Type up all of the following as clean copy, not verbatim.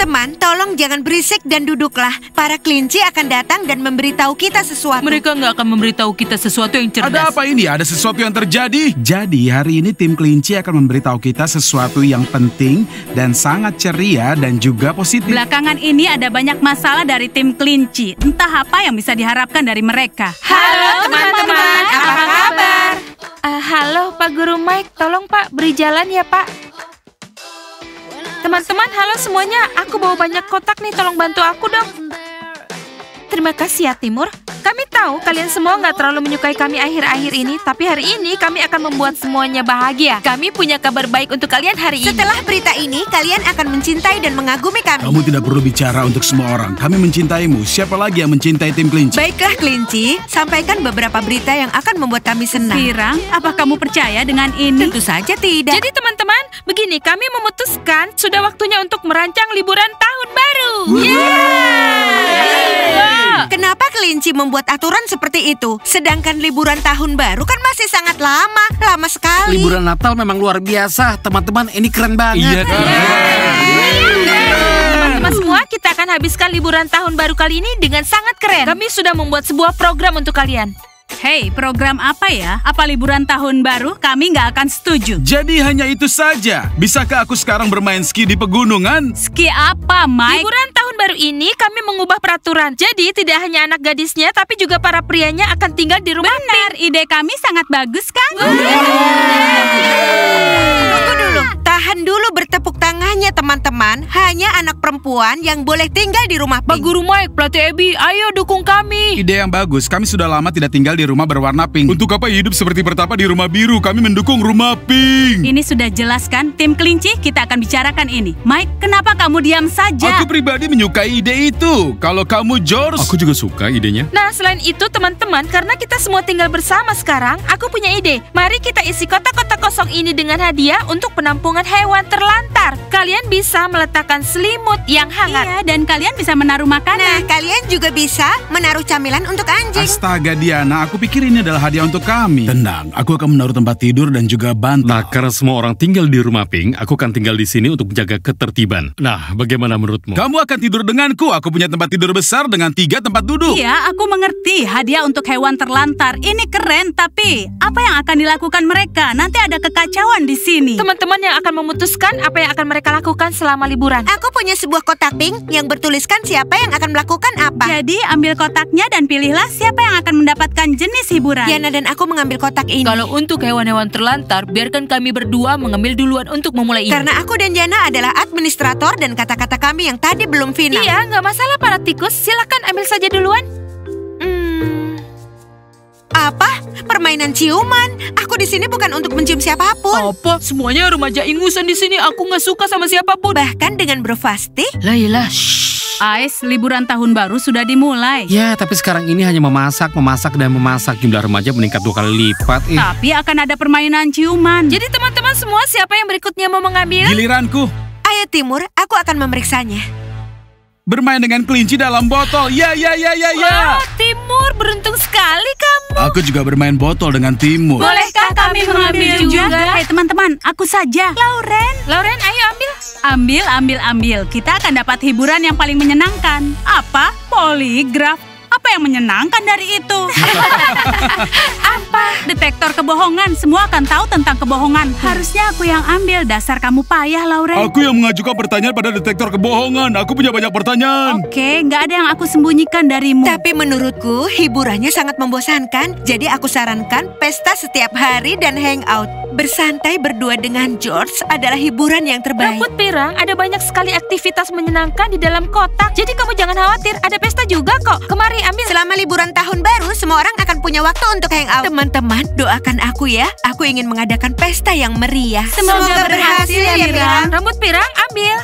Teman-teman, tolong jangan berisik dan duduklah. Para kelinci akan datang dan memberitahu kita sesuatu. Mereka nggak akan memberitahu kita sesuatu yang cerdas. Ada apa ini? Ada sesuatu yang terjadi? Jadi hari ini tim kelinci akan memberitahu kita sesuatu yang penting dan sangat ceria dan juga positif. Belakangan ini ada banyak masalah dari tim kelinci. Entah apa yang bisa diharapkan dari mereka. Halo teman-teman, apa kabar? Halo Pak Guru Mike, tolong Pak beri jalan ya Pak. Teman-teman, halo semuanya. Aku bawa banyak kotak nih, tolong bantu aku dong. Terima kasih ya Timur. Kami tahu kalian semua nggak terlalu menyukai kami akhir-akhir ini, tapi hari ini kami akan membuat semuanya bahagia. Kami punya kabar baik untuk kalian hari ini. Setelah berita ini, kalian akan mencintai dan mengagumi kami. Kamu tidak perlu bicara untuk semua orang. Kami mencintaimu. Siapa lagi yang mencintai tim kelinci? Baiklah kelinci, sampaikan beberapa berita yang akan membuat kami senang. Pirang, apa kamu percaya dengan ini? Tentu saja tidak. Jadi teman-teman, begini, kami memutuskan sudah waktunya untuk merancang liburan tahun baru. Kenapa kelinci membuat aturan seperti itu? Sedangkan liburan tahun baru kan masih sangat lama. Lama sekali. Liburan Natal memang luar biasa. Teman-teman, ini keren banget. Iya kan? Teman-teman semua, kita akan habiskan liburan tahun baru kali ini dengan sangat keren. Kami sudah membuat sebuah program untuk kalian. Hei, program apa ya? Apa liburan tahun baru? Kami nggak akan setuju. Jadi hanya itu saja. Bisakah aku sekarang bermain ski di pegunungan? Ski apa, Mike? Liburan tahun baru ini kami mengubah peraturan. Jadi tidak hanya anak gadisnya, tapi juga para prianya akan tinggal di rumah. Benar, ide kami sangat bagus kan? Tunggu dulu. Tahan dulu bertepuk tangannya teman-teman. Hanya anak perempuan yang boleh tinggal di rumah Pak pink. Guru Mike, pelatih Abby, ayo dukung kami. Ide yang bagus. Kami sudah lama tidak tinggal di rumah berwarna pink. Untuk apa hidup seperti pertapa di rumah biru? Kami mendukung rumah pink. Ini sudah jelas kan? Tim kelinci, kita akan bicarakan ini. Mike, kenapa kamu diam saja? Aku pribadi menyukai ide itu. Kalau kamu, George? Aku juga suka idenya. Nah, selain itu teman-teman, karena kita semua tinggal bersama sekarang, aku punya ide. Mari kita isi kotak-kotak kosong ini dengan hadiah untuk penampungan hewan terlantar. Kalian bisa meletakkan selimut yang hangat. Iya, dan kalian bisa menaruh Nah, makanan. kalian juga bisa menaruh camilan untuk anjing. Astaga Diana, aku pikir ini adalah hadiah untuk kami. Tenang, aku akan menaruh tempat tidur dan juga bantal. Nah, karena semua orang tinggal di rumah pink, aku akan tinggal di sini untuk menjaga ketertiban. Nah, bagaimana menurutmu? Kamu akan tidur denganku. Aku punya tempat tidur besar dengan 3 tempat duduk. Iya, aku mengerti. Hadiah untuk hewan terlantar. Ini keren, tapi apa yang akan dilakukan mereka? Nanti ada kekacauan di sini. Teman-teman yang akan memutuskan apa yang akan mereka lakukan selama liburan. Aku punya sebuah kotak pink yang bertuliskan siapa yang akan melakukan apa. Jadi, ambil kotaknya dan pilihlah siapa yang akan mendapatkan jenis hiburan. Diana dan aku mengambil kotak ini. Kalau untuk hewan-hewan terlantar, biarkan kami berdua mengambil duluan untuk memulai ini. Karena aku dan Jana adalah administrator dan kata-kata kami yang tadi belum final. Iya, nggak masalah para tikus. Silakan ambil saja duluan. Apa? Permainan ciuman? Aku di sini bukan untuk mencium siapapun. Apa? Semuanya remaja ingusan di sini. Aku nggak suka sama siapapun. Bahkan dengan Bro Fasti. Layla, Ais, liburan tahun baru sudah dimulai. Ya, tapi sekarang ini hanya memasak. Jumlah remaja meningkat 2 kali lipat. Tapi akan ada permainan ciuman. Jadi teman-teman semua, siapa yang berikutnya mau mengambil? Giliranku. Ayo Timur, aku akan memeriksanya. Bermain dengan kelinci dalam botol. Ya. Wow, Timur, beruntung sekali kamu. Aku juga bermain botol dengan Timur. Bolehkah kami mengambil juga? Hei teman-teman, aku saja. Lauren, ayo ambil. Ambil. Kita akan dapat hiburan yang paling menyenangkan. Apa? Poligraf. Apa yang menyenangkan dari itu? Apa? Detektor kebohongan. Semua akan tahu tentang kebohongan. Harusnya aku yang ambil. Dasar kamu payah, Lauren. Aku yang mengajukan pertanyaan pada detektor kebohongan. Aku punya banyak pertanyaan. Oke, nggak ada yang aku sembunyikan darimu. Tapi menurutku hiburannya sangat membosankan. Jadi aku sarankan pesta setiap hari dan hangout. Bersantai berdua dengan George adalah hiburan yang terbaik. Rambut pirang, ada banyak sekali aktivitas menyenangkan di dalam kotak. Jadi kamu jangan khawatir, ada pesta juga kok. Kemari ambil. Selama liburan tahun baru, semua orang akan punya waktu untuk hangout. Teman-teman, doakan aku ya. Aku ingin mengadakan pesta yang meriah. Semoga berhasil ya pirang. Rambut pirang, ambil.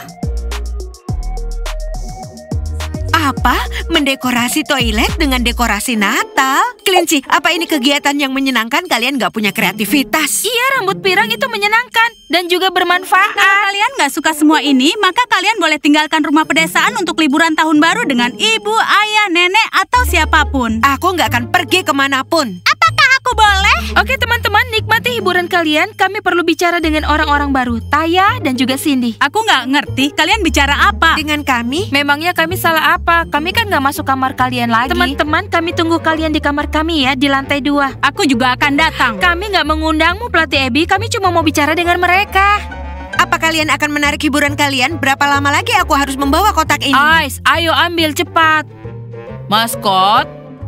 Apa? Mendekorasi toilet dengan dekorasi Natal? Kelinci, apa ini kegiatan yang menyenangkan? Kalian gak punya kreativitas. Iya, rambut pirang itu menyenangkan dan juga bermanfaat. Kalau kalian nggak suka semua ini, maka kalian boleh tinggalkan rumah pedesaan untuk liburan tahun baru dengan ibu, ayah, nenek, atau siapapun. Aku gak akan pergi kemanapun. Apakah aku boleh? Oke teman-teman, nikmati hiburan kalian. Kami perlu bicara dengan orang-orang baru, Taya dan juga Cindy. Aku nggak ngerti, kalian bicara apa? Dengan kami? Memangnya kami salah apa? Kami kan nggak masuk kamar kalian lagi. Teman-teman, kami tunggu kalian di kamar kami ya, di lantai 2. Aku juga akan datang. Kami nggak mengundangmu, Pelatih Abby. Kami cuma mau bicara dengan mereka. Apa kalian akan menarik hiburan kalian? Berapa lama lagi aku harus membawa kotak ini? Ice, ayo ambil cepat. Maskot,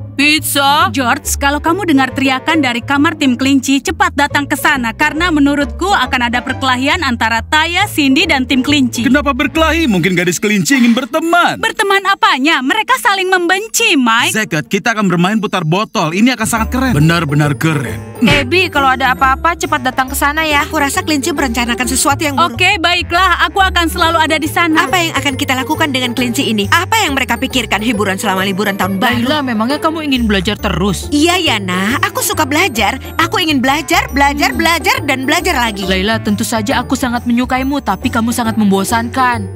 pizza. George, kalau kamu dengar teriakan dari kamar tim kelinci, cepat datang ke sana. Karena menurutku akan ada perkelahian antara Taya, Cindy, dan tim kelinci. Kenapa berkelahi? Mungkin gadis kelinci ingin berteman. Berteman apanya? Mereka saling membenci, Mike. Zeket, kita akan bermain putar botol. Ini akan sangat keren. Benar-benar keren. Abby, kalau ada apa-apa cepat datang ke sana ya. Aku rasa kelinci merencanakan sesuatu yang buruk. Oke, baiklah. Aku akan selalu ada di sana. Apa yang akan kita lakukan dengan kelinci ini? Apa yang mereka pikirkan hiburan selama liburan tahun baru? Laila, memangnya kamu ingin belajar terus? Iya, Yana. Aku suka belajar. Aku ingin belajar, dan belajar lagi. Laila, tentu saja aku sangat menyukaimu, tapi kamu sangat membosankan.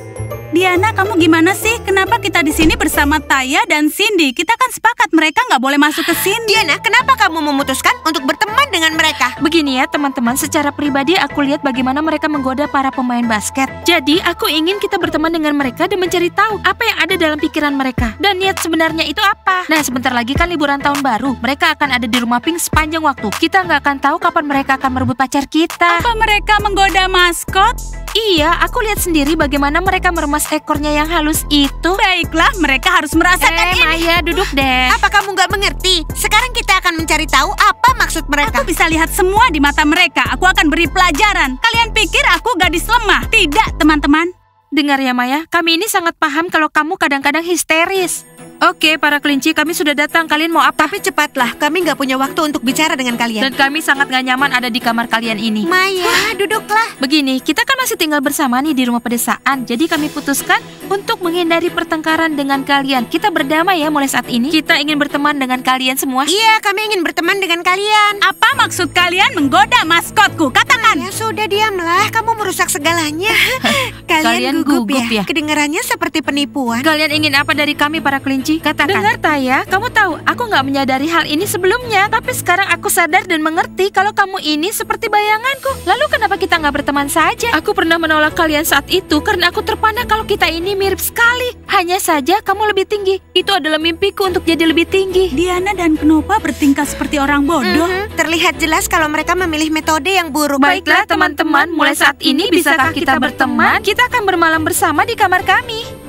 Diana, kamu gimana sih? Kenapa kita di sini bersama Taya dan Cindy? Kita kan sepakat mereka nggak boleh masuk ke sini. Diana, kenapa kamu memutuskan untuk berteman dengan mereka? Begini ya teman-teman, secara pribadi aku lihat bagaimana mereka menggoda para pemain basket. Jadi aku ingin kita berteman dengan mereka dan mencari tahu apa yang ada dalam pikiran mereka. Dan niat sebenarnya itu apa? Nah, sebentar lagi kan liburan tahun baru. Mereka akan ada di rumah Pink sepanjang waktu. Kita nggak akan tahu kapan mereka akan merebut pacar kita. Apa mereka menggoda maskot? Iya, aku lihat sendiri bagaimana mereka meremas ekornya yang halus itu. Baiklah, mereka harus merasakan ini. Maya, duduk deh. Apa kamu nggak mengerti? Sekarang kita akan mencari tahu apa maksud mereka. Aku bisa lihat semua di mata mereka. Aku akan beri pelajaran. Kalian pikir aku gadis lemah? Tidak, teman-teman. Dengar ya Maya, kami ini sangat paham kalau kamu kadang-kadang histeris. Oke, para kelinci, kami sudah datang. Kalian mau apa? Tapi cepatlah, kami nggak punya waktu untuk bicara dengan kalian. Dan kami sangat gak nyaman ada di kamar kalian ini. Maya, duduklah. Begini, kita kan masih tinggal bersama nih di rumah pedesaan. Jadi kami putuskan untuk menghindari pertengkaran dengan kalian. Kita berdamai ya mulai saat ini. Kita ingin berteman dengan kalian semua. Iya, kami ingin berteman dengan kalian. Apa maksud kalian menggoda maskotku? Katakan. Ya sudah, diamlah. Kamu merusak segalanya. Kalian gugup ya? Kedengarannya seperti penipuan. Kalian ingin apa dari kami para kelinci? Katakan. Dengar Taya, kamu tahu aku nggak menyadari hal ini sebelumnya. Tapi sekarang aku sadar dan mengerti kalau kamu ini seperti bayanganku. Lalu kenapa kita nggak berteman saja? Aku pernah menolak kalian saat itu karena aku terpana kalau kita ini mirip sekali. Hanya saja kamu lebih tinggi. Itu adalah mimpiku untuk jadi lebih tinggi. Diana dan Knopa bertingkah seperti orang bodoh. Terlihat jelas kalau mereka memilih metode yang buruk. Baiklah teman-teman, mulai saat ini bisakah kita berteman? Kita akan bermalam bersama di kamar kami.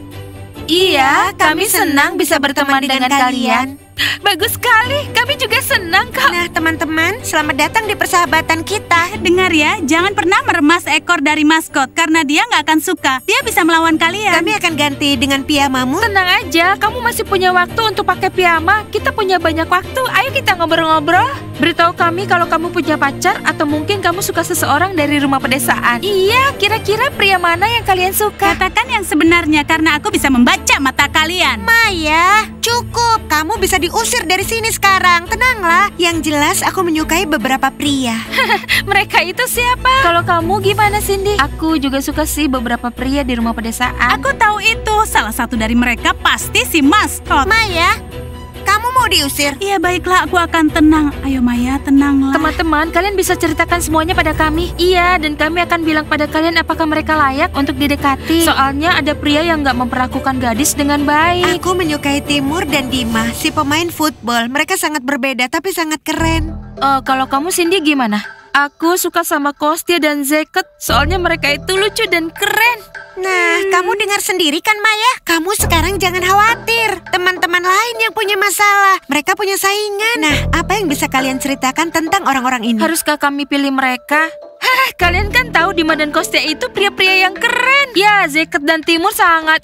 Iya, kami senang bisa berteman dengan kalian. Bagus sekali, kami juga senang kok. Nah teman-teman, selamat datang di persahabatan kita. Dengar ya, jangan pernah meremas ekor dari maskot. Karena dia nggak akan suka. Dia bisa melawan kalian. Kami akan ganti dengan piyamamu. Tenang aja, kamu masih punya waktu untuk pakai piyama. Kita punya banyak waktu, ayo kita ngobrol-ngobrol. Beritahu kami kalau kamu punya pacar atau mungkin kamu suka seseorang dari rumah pedesaan. Iya, kira-kira pria mana yang kalian suka? Katakan yang sebenarnya karena aku bisa membaca mata kalian. Maya, cukup. Kamu bisa diusir dari sini sekarang. Tenanglah. Yang jelas aku menyukai beberapa pria. Mereka itu siapa? Kalau kamu gimana, Cindy? Aku juga suka sih beberapa pria di rumah pedesaan. Aku tahu itu. Salah satu dari mereka pasti si maskot. Maya, kamu mau diusir? Iya baiklah, aku akan tenang. Ayo Maya, tenanglah. Teman-teman, kalian bisa ceritakan semuanya pada kami. Iya, dan kami akan bilang pada kalian apakah mereka layak untuk didekati. Soalnya ada pria yang nggak memperlakukan gadis dengan baik. Aku menyukai Timur dan Dima, si pemain football. Mereka sangat berbeda tapi sangat keren. Kalau kamu Cindy gimana? Aku suka sama Kostya dan Zeket, soalnya mereka itu lucu dan keren. Nah, kamu dengar sendiri kan Maya? Kamu sekarang jangan khawatir. Teman-teman lain yang punya masalah, mereka punya saingan. Nah, apa yang bisa kalian ceritakan tentang orang-orang ini? Haruskah kami pilih mereka? Kalian kan tahu Dima dan Kostya itu pria-pria yang keren. Ya, Zeket dan Timur sangat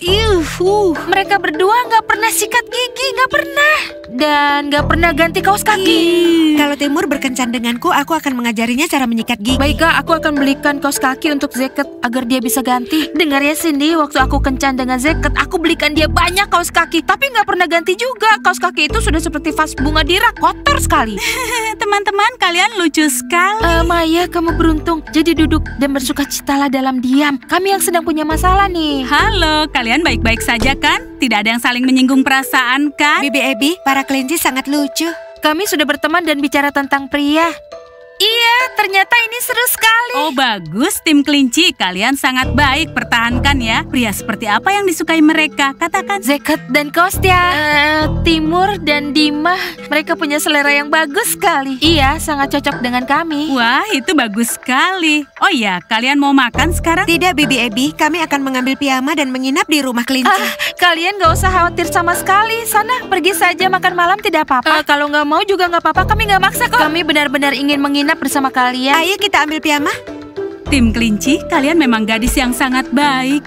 mereka berdua nggak pernah sikat gigi, nggak pernah. Dan nggak pernah ganti kaos kaki. Kalau Timur berkencan denganku, aku akan mengajarinya cara menyikat gigi. Baiklah, aku akan belikan kaos kaki untuk Zeket agar dia bisa ganti. Dengar ya Cindy, waktu aku kencan dengan Zeket, aku belikan dia banyak kaos kaki. Tapi nggak pernah ganti juga. Kaos kaki itu sudah seperti vas bunga di rak, kotor sekali. Teman-teman, kalian lucu sekali. Maya, kamu beruntung. Jadi duduk dan bersukacitalah dalam diam. Kami yang sedang punya masalah nih. Halo, kalian baik-baik saja kan? Tidak ada yang saling menyinggung perasaan kan? Bibi Abby, para kelinci sangat lucu. Kami sudah berteman dan bicara tentang pria. Iya, ternyata ini seru sekali. Oh bagus, tim kelinci. Kalian sangat baik, pertahankan ya. Pria seperti apa yang disukai mereka? Katakan. Zeket dan Kostya, Timur dan Dima, mereka punya selera yang bagus sekali. Iya, sangat cocok dengan kami. Wah, itu bagus sekali. Oh ya, kalian mau makan sekarang? Tidak, Bibi Ebi, kami akan mengambil piyama dan menginap di rumah kelinci. Kalian gak usah khawatir sama sekali. Sana, pergi saja makan malam tidak apa-apa. Kalau nggak mau juga nggak apa-apa, kami nggak maksa kok. Kami benar-benar ingin menginap bersama kalian. Ayo kita ambil piyama. Tim kelinci, kalian memang gadis yang sangat baik.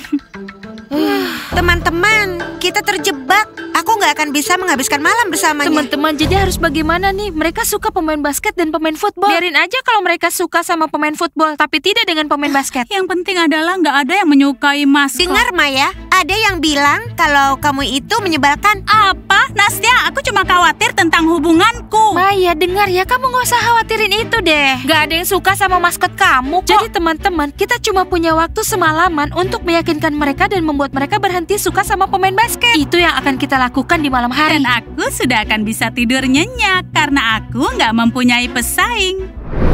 Teman-teman, kita terjebak. Aku nggak akan bisa menghabiskan malam bersamanya. Teman-teman, jadi harus bagaimana nih? Mereka suka pemain basket dan pemain football. Biarin aja kalau mereka suka sama pemain football, tapi tidak dengan pemain basket. Yang penting adalah nggak ada yang menyukai maskot. Dengar, Maya, ada yang bilang kalau kamu itu menyebalkan. Apa? Nastya, aku cuma khawatir tentang hubunganku. Maya, dengar ya, kamu nggak usah khawatirin itu deh. Gak ada yang suka sama maskot kamu kok. Jadi teman-teman, kita cuma punya waktu semalaman untuk meyakinkan mereka dan membuat mereka berhenti suka sama pemain basket. Itu yang akan kita lakukan di malam hari. Dan aku sudah akan bisa tidur nyenyak karena aku nggak mempunyai pesaing.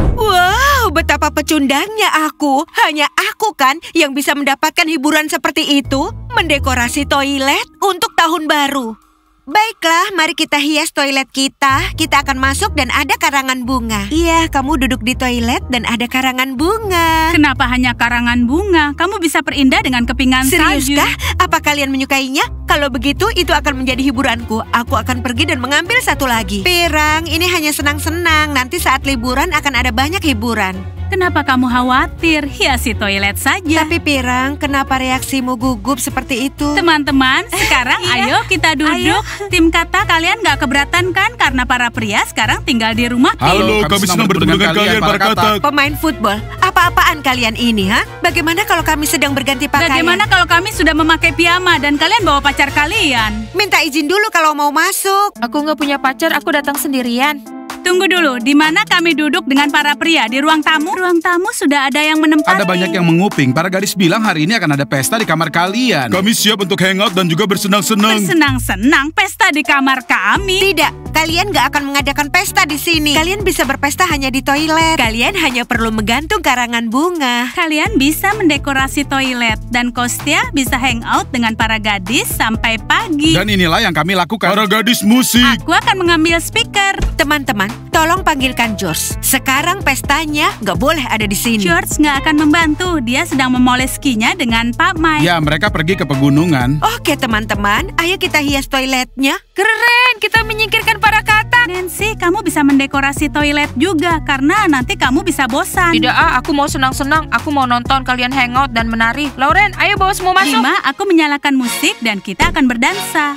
Wow, betapa pecundangnya aku. Hanya aku kan yang bisa mendapatkan hiburan seperti itu. Mendekorasi toilet untuk tahun baru. Baiklah, mari kita hias toilet kita. Kita akan masuk dan ada karangan bunga. Iya, kamu duduk di toilet dan ada karangan bunga. Kenapa hanya karangan bunga? Kamu bisa perindah dengan kepingan salju. Seriuskah? Apa kalian menyukainya? Kalau begitu, itu akan menjadi hiburanku. Aku akan pergi dan mengambil satu lagi. Pirang, ini hanya senang-senang. Nanti saat liburan akan ada banyak hiburan. Kenapa kamu khawatir? Hiasi toilet saja. Tapi Pirang, kenapa reaksimu gugup seperti itu? Teman-teman, sekarang ayo kita duduk. Tim kata kalian gak keberatan kan? Karena para pria sekarang tinggal di rumah. Halo, kami senang bertemu dengan kalian, para katak. Pemain football, apa-apaan kalian ini, ha? Bagaimana kalau kami sedang berganti pakaian? Bagaimana kalau kami sudah memakai piyama dan kalian bawa pacar kalian? Minta izin dulu kalau mau masuk. Aku nggak punya pacar, aku datang sendirian. Tunggu dulu, di mana kami duduk dengan para pria? Di ruang tamu? Ruang tamu sudah ada yang menempati. Ada banyak yang menguping. Para gadis bilang hari ini akan ada pesta di kamar kalian. Kami siap untuk hangout dan juga bersenang-senang. Bersenang-senang pesta di kamar kami? Tidak, kalian gak akan mengadakan pesta di sini. Kalian bisa berpesta hanya di toilet. Kalian hanya perlu menggantung karangan bunga. Kalian bisa mendekorasi toilet. Dan Kostya bisa hangout dengan para gadis sampai pagi. Dan inilah yang kami lakukan. Para gadis musik. Aku akan mengambil speaker. Teman-teman, tolong panggilkan George. Sekarang pestanya gak boleh ada di sini. George nggak akan membantu. Dia sedang memoleskinya dengan Pak Mike. Ya, mereka pergi ke pegunungan. Oke teman-teman, ayo kita hias toiletnya. Keren, kita menyingkirkan para katak. Nancy, kamu bisa mendekorasi toilet juga karena nanti kamu bisa bosan. Tidak, aku mau senang-senang. Aku mau nonton kalian hangout dan menari. Lauren, ayo bawa semua masuk. Dima, aku menyalakan musik dan kita akan berdansa.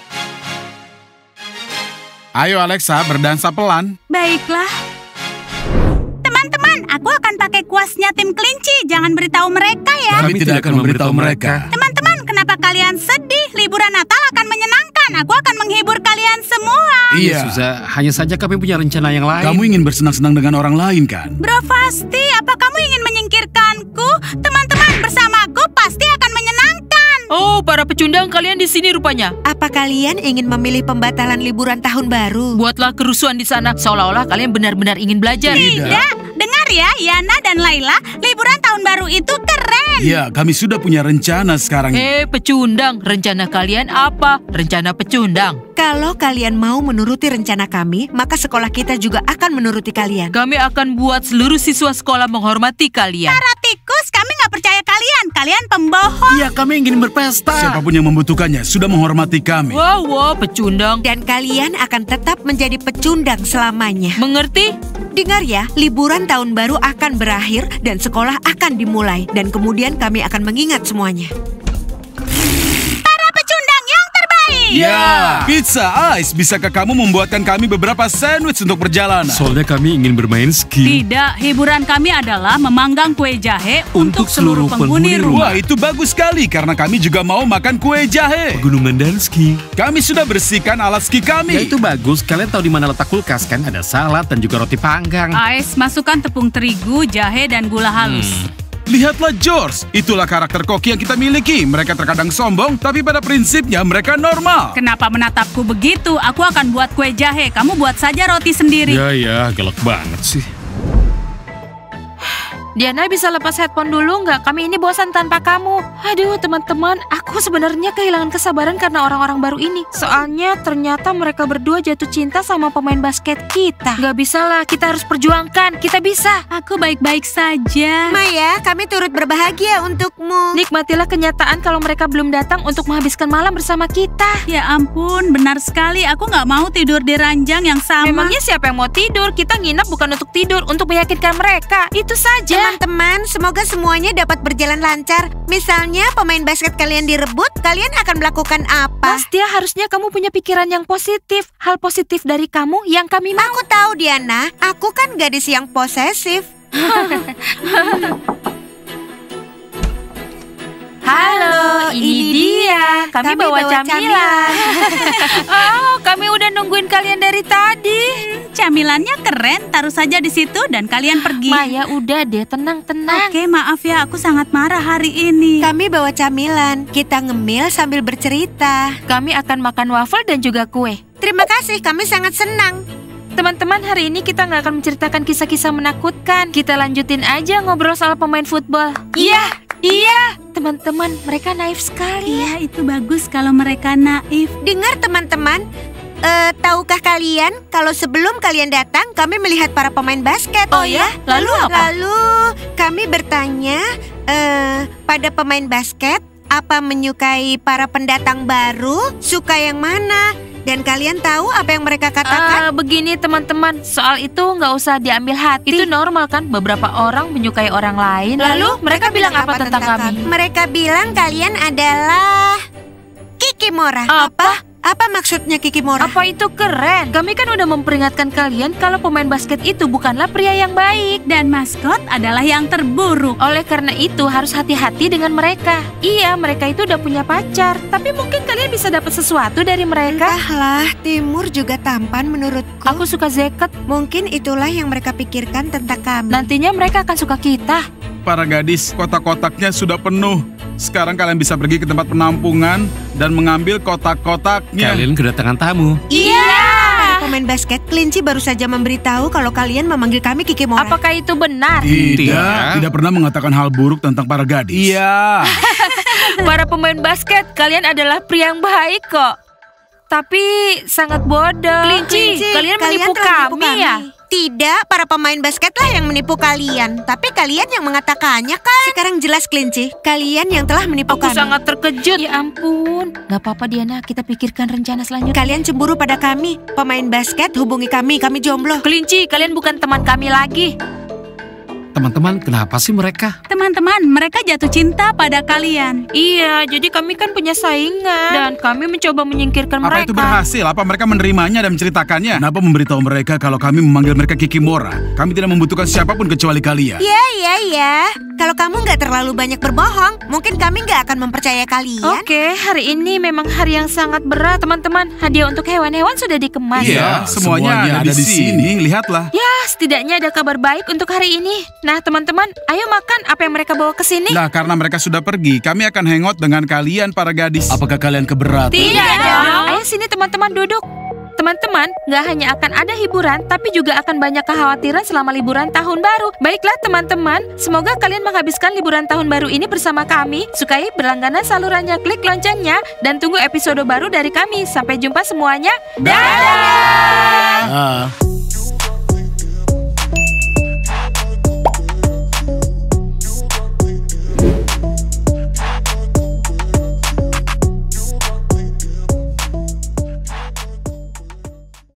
Ayo Alexa, berdansa pelan. Baiklah. Teman-teman, aku akan pakai kuasnya tim kelinci. Jangan beritahu mereka ya. Kami tidak akan memberitahu mereka. Teman-teman, kenapa kalian sedih? Liburan Natal akan menyenangkan. Aku akan menghibur kalian semua. Iya, Suza, hanya saja kami punya rencana yang lain. Kamu ingin bersenang-senang dengan orang lain kan? Bro Fasti, apa kamu ingin menyingkirkanku? Teman-teman, bersamaku pasti akan menyenangkan. Oh, para pecundang kalian di sini rupanya. Apa kalian ingin memilih pembatalan liburan tahun baru? Buatlah kerusuhan di sana seolah-olah kalian benar-benar ingin belajar. Tidak, dengar ya, Yana dan Laila, liburan tahun baru itu keren. Iya, kami sudah punya rencana sekarang. Pecundang, rencana kalian apa? Rencana pecundang. Kalau kalian mau menuruti rencana kami, maka sekolah kita juga akan menuruti kalian. Kami akan buat seluruh siswa sekolah menghormati kalian. Para tikus, kami nggak percaya kalian. Kalian pembohong. Iya, kami ingin berpesta. Siapapun yang membutuhkannya sudah menghormati kami. Wow, pecundang. Dan kalian akan tetap menjadi pecundang selamanya. Mengerti? Dengar ya, liburan tahun baru akan berakhir dan sekolah akan dimulai. Dan kemudian kami akan mengingat semuanya. Para pecundang yang terbaik. Ya, Pizza Ice, bisakah kamu membuatkan kami beberapa sandwich untuk perjalanan? Soalnya kami ingin bermain ski. Tidak, hiburan kami adalah memanggang kue jahe untuk seluruh penghuni rumah. Wah, itu bagus sekali karena kami juga mau makan kue jahe. Pegunungan dan ski. Kami sudah bersihkan alat ski kami. Ya itu bagus. Kalian tahu di mana letak kulkas kan? Ada salad dan juga roti panggang. Ais, masukkan tepung terigu, jahe, dan gula halus. Lihatlah George, itulah karakter koki yang kita miliki. Mereka terkadang sombong, tapi pada prinsipnya mereka normal. Kenapa menatapku begitu? Aku akan buat kue jahe. Kamu buat saja roti sendiri. Ya, galak banget sih. Diana bisa lepas headphone dulu nggak? Kami ini bosan tanpa kamu. Aduh teman-teman, aku sebenarnya kehilangan kesabaran karena orang-orang baru ini. Soalnya ternyata mereka berdua jatuh cinta sama pemain basket kita. Nggak bisa lah, kita harus perjuangkan. Kita bisa. Aku baik-baik saja. Maya, kami turut berbahagia untukmu. Nikmatilah kenyataan kalau mereka belum datang untuk menghabiskan malam bersama kita. Ya ampun, benar sekali. Aku nggak mau tidur di ranjang yang sama. Memangnya siapa yang mau tidur? Kita nginep bukan untuk tidur, untuk meyakinkan mereka. Itu saja. Teman-teman, semoga semuanya dapat berjalan lancar. Misalnya pemain basket kalian direbut, kalian akan melakukan apa? Nastia, harusnya kamu punya pikiran yang positif. Hal positif dari kamu yang kami mau. Aku tahu, Diana. Aku kan gadis yang posesif. Halo, ini dia. Kami bawa camilan. Oh, kami udah nungguin kalian dari tadi. Camilannya keren, taruh saja di situ dan kalian pergi. Maya, udah deh, tenang-tenang. Oke, maaf ya, aku sangat marah hari ini. Kami bawa camilan. Kita ngemil sambil bercerita. Kami akan makan waffle dan juga kue. Terima kasih, kami sangat senang. Teman-teman, hari ini kita nggak akan menceritakan kisah-kisah menakutkan. Kita lanjutin aja ngobrol soal pemain football. Iya. Teman-teman, mereka naif sekali. Iya, itu bagus kalau mereka naif. Dengar teman-teman, tahukah kalian kalau sebelum kalian datang kami melihat para pemain basket? Oh ya? Lalu apa? Lalu kami bertanya pada pemain basket, apa menyukai para pendatang baru? Suka yang mana? Dan kalian tahu apa yang mereka katakan? Begini teman-teman, soal itu nggak usah diambil hati. Itu normal kan, beberapa orang menyukai orang lain. Lalu mereka bilang apa tentang kami? Mereka bilang kalian adalah Kikimora. Apa? Apa maksudnya Kikimora? Apa itu keren? Kami kan udah memperingatkan kalian kalau pemain basket itu bukanlah pria yang baik. Dan maskot adalah yang terburuk. Oleh karena itu harus hati-hati dengan mereka. Iya, mereka itu udah punya pacar. Tapi mungkin kalian bisa dapat sesuatu dari mereka. Entahlah, Timur juga tampan menurutku. Aku suka Zeket. Mungkin itulah yang mereka pikirkan tentang kami. Nantinya mereka akan suka kita. Para gadis, kotak-kotaknya sudah penuh. Sekarang kalian bisa pergi ke tempat penampungan dan mengambil kotak-kotaknya. Kalian kedatangan tamu. Iya. Pemain basket kelinci baru saja memberitahu kalau kalian memanggil kami Kikimora. Apakah itu benar? Tidak pernah mengatakan hal buruk tentang para gadis. Iya. Para pemain basket, kalian adalah pria yang baik kok. Tapi sangat bodoh. Kelinci, kalian menipu telah kami ya? Tidak, para pemain basketlah yang menipu kalian. Tapi kalian yang mengatakannya kan? Sekarang jelas Kelinci, kalian yang telah menipu Aku kami. sangat terkejut. Ya ampun. Gak apa-apa Diana, kita pikirkan rencana selanjutnya. Kalian cemburu pada kami. Pemain basket hubungi kami jomblo. Kelinci, kalian bukan teman kami lagi. Teman-teman, kenapa sih mereka? Teman-teman, mereka jatuh cinta pada kalian. Iya, jadi kami kan punya saingan. Dan kami mencoba menyingkirkan Apa mereka. itu berhasil? Apa mereka menerimanya dan menceritakannya? Kenapa memberitahu mereka kalau kami memanggil mereka Kikimora? Kami tidak membutuhkan siapapun kecuali kalian. Ya. Kalau kamu nggak terlalu banyak berbohong, mungkin kami nggak akan mempercayai kalian. Oke, hari ini memang hari yang sangat berat, teman-teman. Hadiah untuk hewan-hewan sudah dikemas. Iya, semuanya ada di sini. Lihatlah. Ya, setidaknya ada kabar baik untuk hari ini. Nah, teman-teman, ayo makan apa yang mereka bawa ke sini. Nah, karena mereka sudah pergi, kami akan hangout dengan kalian para gadis. Apakah kalian keberatan? Tidak dong. Ayo sini teman-teman duduk. Teman-teman, nggak hanya akan ada hiburan, tapi juga akan banyak kekhawatiran selama liburan tahun baru. Baiklah teman-teman, semoga kalian menghabiskan liburan tahun baru ini bersama kami. Sukai berlangganan salurannya, klik loncengnya, dan tunggu episode baru dari kami. Sampai jumpa semuanya. Dadah!